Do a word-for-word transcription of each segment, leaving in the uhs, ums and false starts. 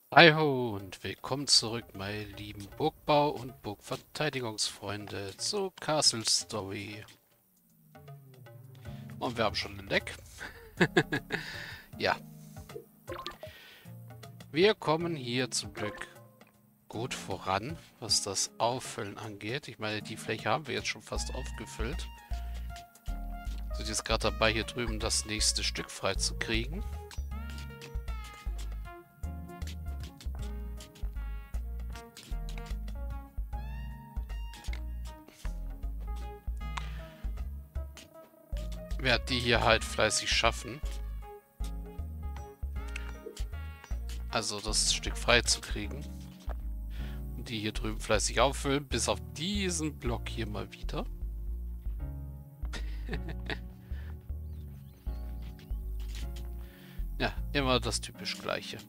Hi ho und willkommen zurück, meine lieben Burgbau- und Burgverteidigungsfreunde, zu Castle Story. Und wir haben schon ein Leck. Ja, wir kommen hier zum Glück gut voran, was das Auffüllen angeht. Ich meine, die Fläche haben wir jetzt schon fast aufgefüllt. Sind jetzt gerade dabei, hier drüben das nächste Stück freizukriegen. Werden die hier halt fleißig schaffen, also das Stück freizukriegen. Und die hier drüben fleißig auffüllen, bis auf diesen Block hier mal wieder. Ja, immer das typisch Gleiche.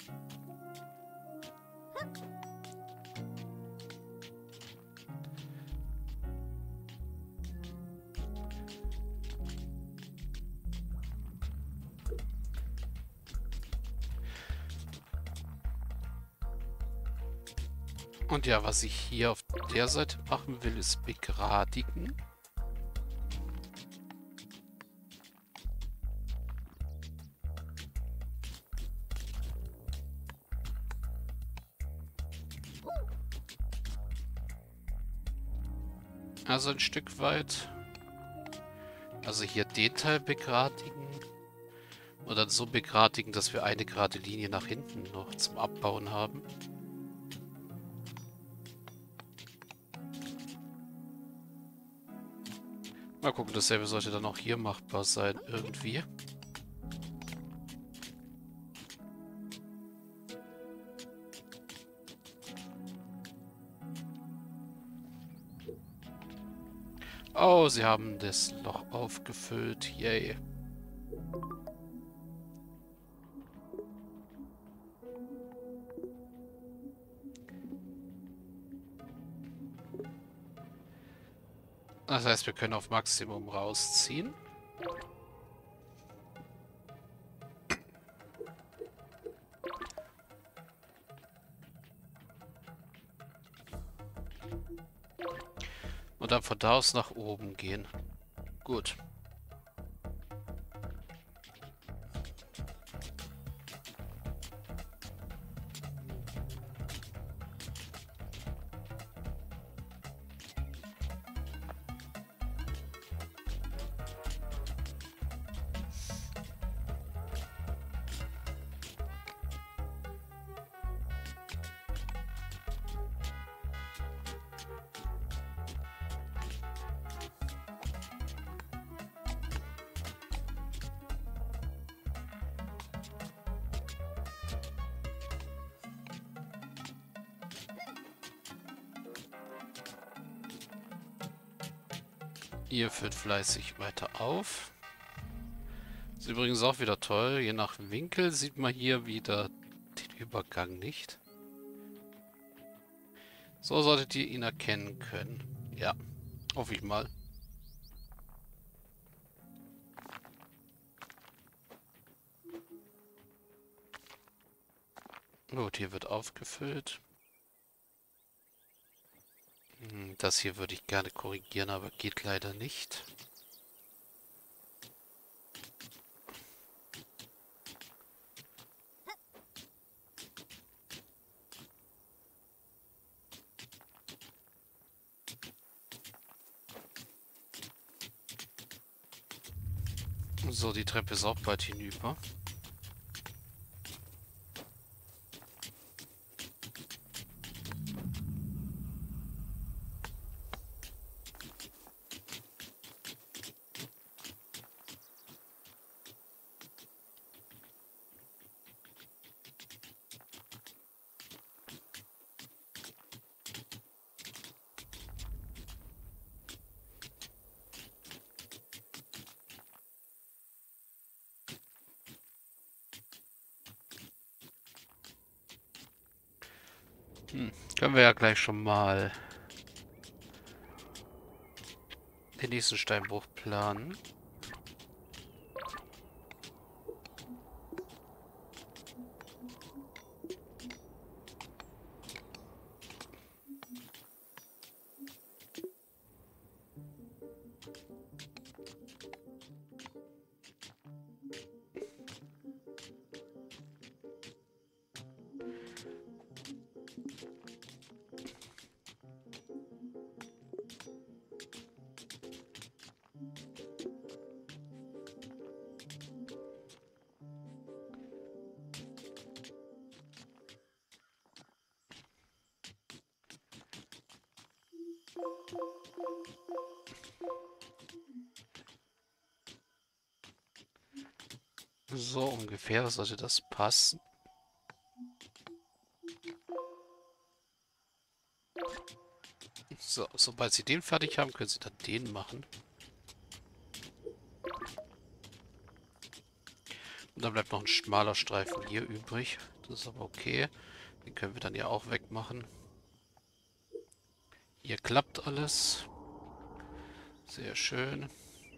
Und ja, was ich hier auf der Seite machen will, ist begradigen. Also ein Stück weit. Also hier den Teil begradigen. Und dann so begradigen, dass wir eine gerade Linie nach hinten noch zum Abbauen haben. Mal gucken, dasselbe sollte dann auch hier machbar sein, irgendwie. Oh, sie haben das Loch aufgefüllt. Yay. Das heißt, wir können auf Maximum rausziehen. Und dann von da aus nach oben gehen. Gut. Ihr füllt fleißig weiter auf. Ist übrigens auch wieder toll. Je nach Winkel sieht man hier wieder den Übergang nicht. So solltet ihr ihn erkennen können. Ja, hoffe ich mal. Gut, hier wird aufgefüllt. Hm, Das hier würde ich gerne korrigieren, aber geht leider nicht. So, die Treppe ist auch bald hinüber. Hm, Können wir ja gleich schon mal den nächsten Steinbruch planen. So ungefähr sollte das passen. So, sobald sie den fertig haben, können sie dann den machen. Und dann bleibt noch ein schmaler Streifen hier übrig. Das ist aber okay. Den können wir dann ja auch wegmachen. Hier klappt alles. Sehr schön.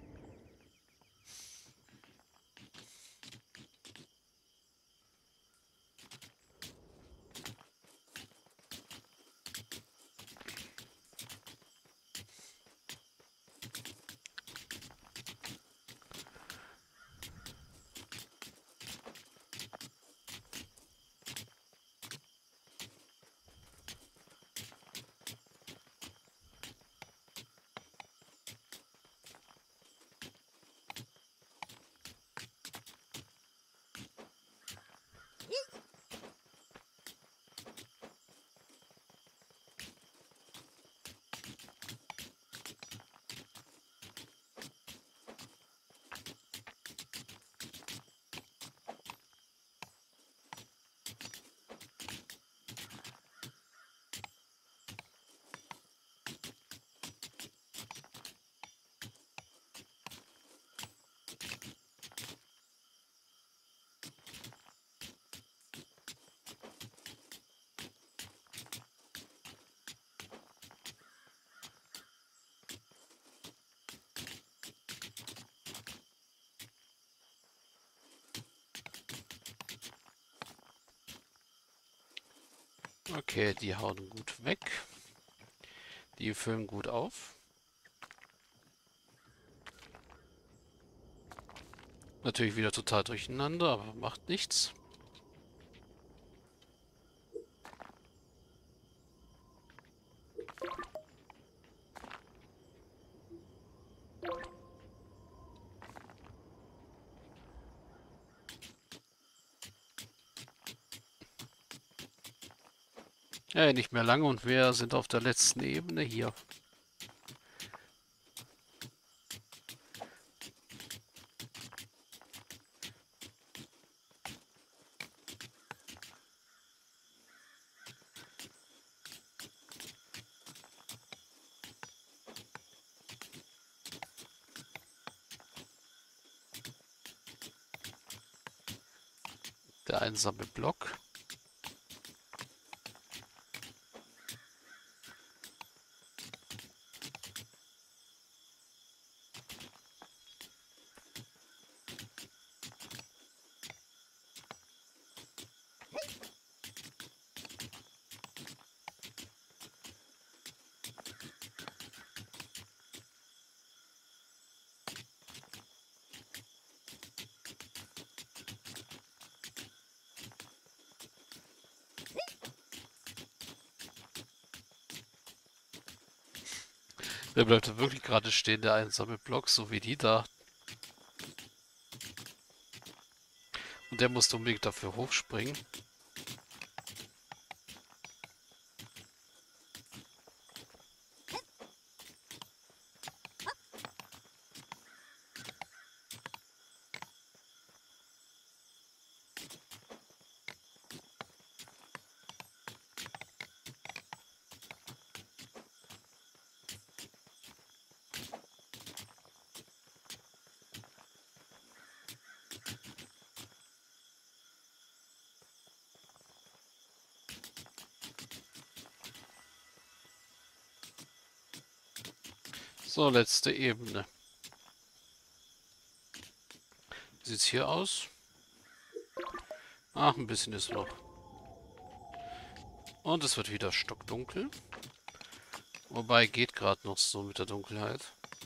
Okay, die hauen gut weg. Die füllen gut auf. Natürlich wieder total durcheinander, aber macht nichts. Ja, nicht mehr lange und wir sind auf der letzten Ebene hier. Der einsame Block. Der bleibt wirklich gerade stehen, der einsame Block, so wie die da. Und der muss unbedingt dafür hochspringen. So, letzte Ebene. Wie sieht's hier aus? Ach, ein bisschen ist noch. Und es wird wieder stockdunkel. Wobei, geht gerade noch so mit der Dunkelheit.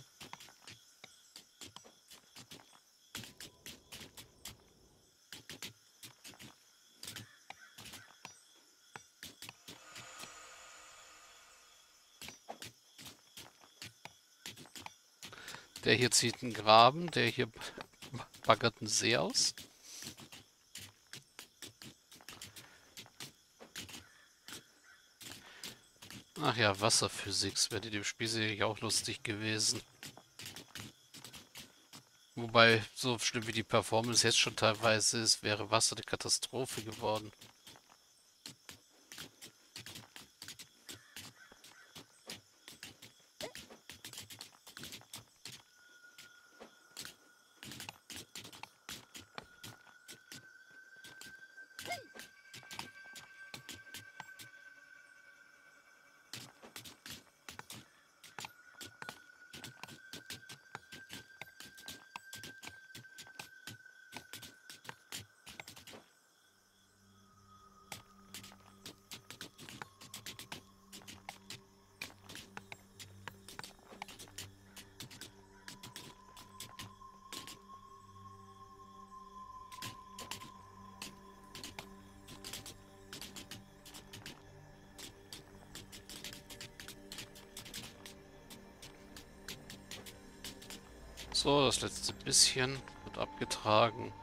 Der hier zieht einen Graben, der hier baggert einen See aus. Ach ja, Wasserphysik wäre in dem Spiel sicherlich auch lustig gewesen. Wobei, so schlimm wie die Performance jetzt schon teilweise ist, wäre Wasser eine Katastrophe geworden. So, das letzte bisschen wird abgetragen.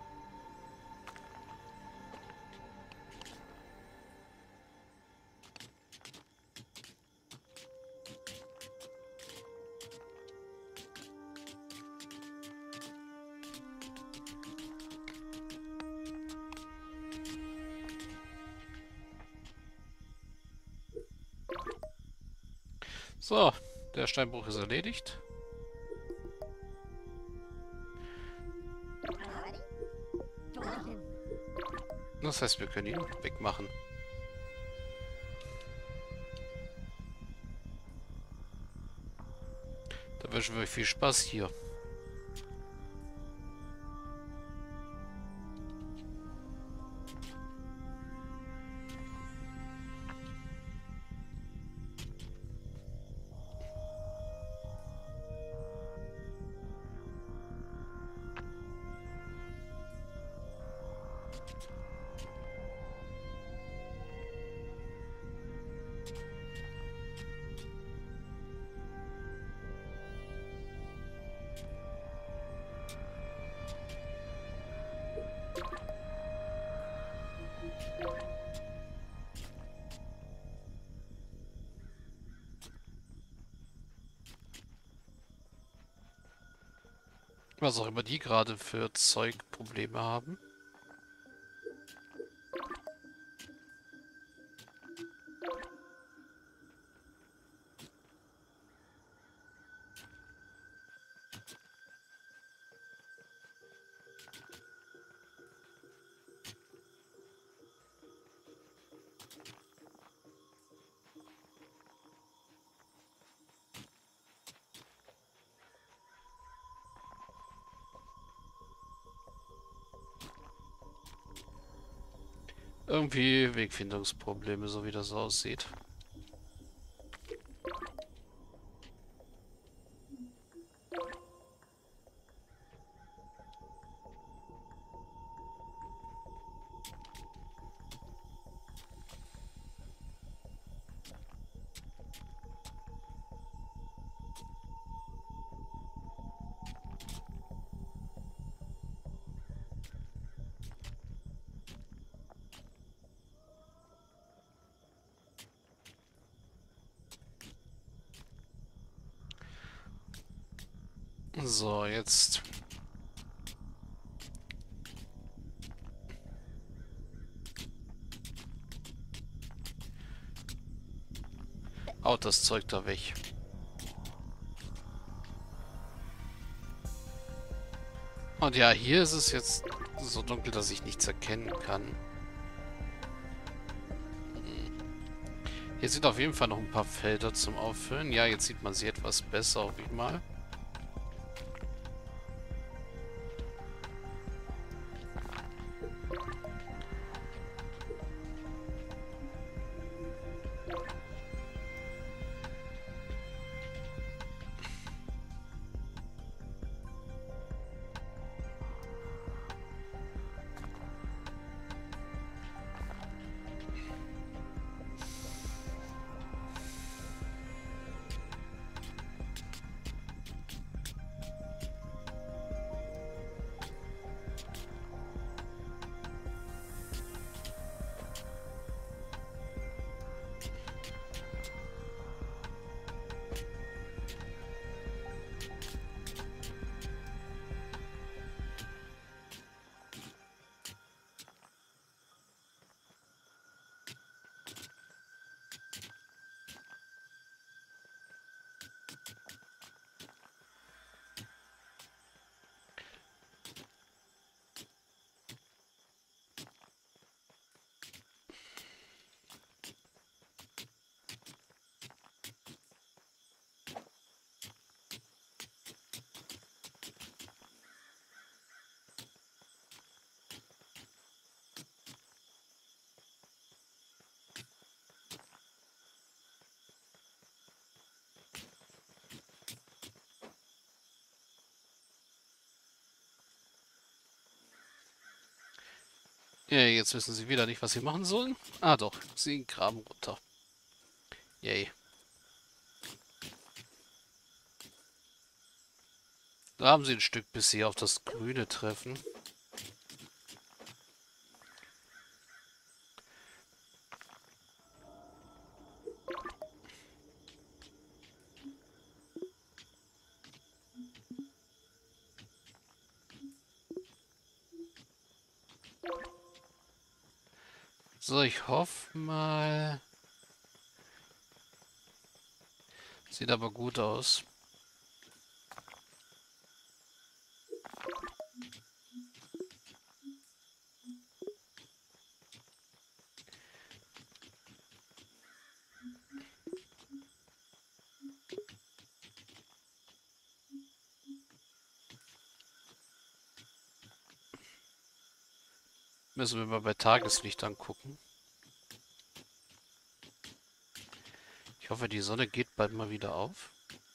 So, der Steinbruch ist erledigt. Das heißt, wir können ihn wegmachen. Da wünschen wir euch viel Spaß hier. Was auch immer die gerade für Zeugprobleme haben. Irgendwie Wegfindungsprobleme, so wie das aussieht. So, jetzt. Haut das Zeug da weg. Und ja, hier ist es jetzt so dunkel, dass ich nichts erkennen kann. Hier sind auf jeden Fall noch ein paar Felder zum Auffüllen. Ja, jetzt sieht man sie etwas besser, hoffe ich mal. Ja, jetzt wissen sie wieder nicht, was sie machen sollen. Ah doch, sie graben runter. Yay. Da haben sie ein Stück, bis sie auf das Grüne treffen. So, ich hoffe mal. Sieht aber gut aus. Müssen wir mal bei Tageslicht angucken. Ich hoffe, die Sonne geht bald mal wieder auf.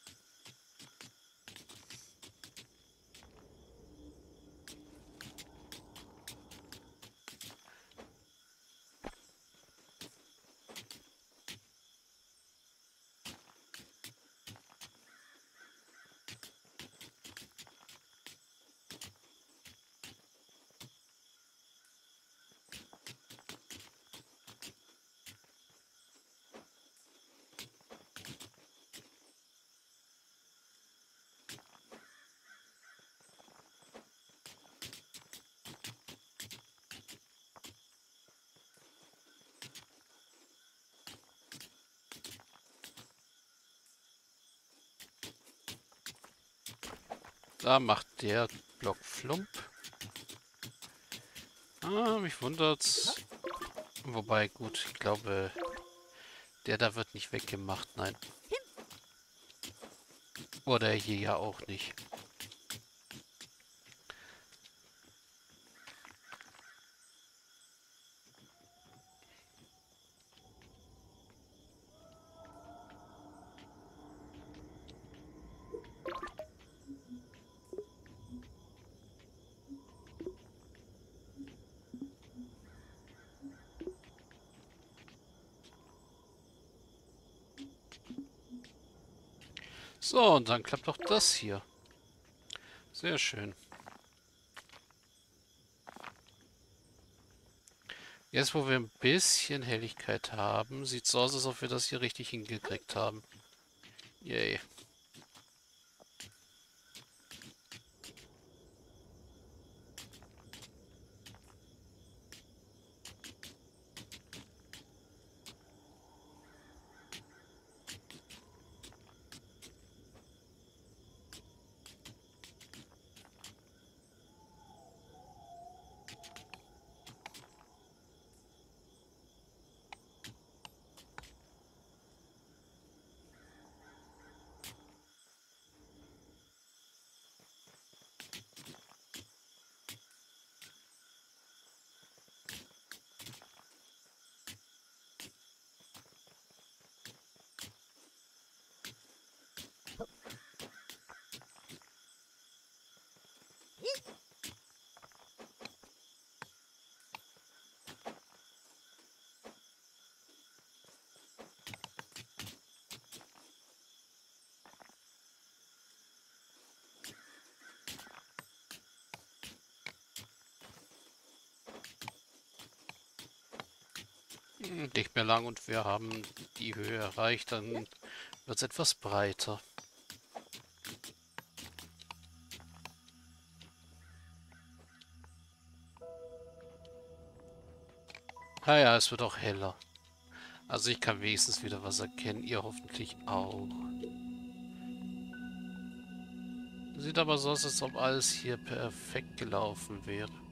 Da macht der Block Flump. Ah, mich wundert's. Wobei, gut, ich glaube, der da wird nicht weggemacht, nein. Oder hier ja auch nicht. So, und dann klappt auch das hier. Sehr schön. Jetzt, wo wir ein bisschen Helligkeit haben, sieht es so aus, als ob wir das hier richtig hingekriegt haben. Yay. Hm, nicht mehr lang und wir haben die Höhe erreicht, dann wird es etwas breiter. Ah ja, es wird auch heller. Also ich kann wenigstens wieder was erkennen, ihr hoffentlich auch. Sieht aber so aus, als ob alles hier perfekt gelaufen wäre.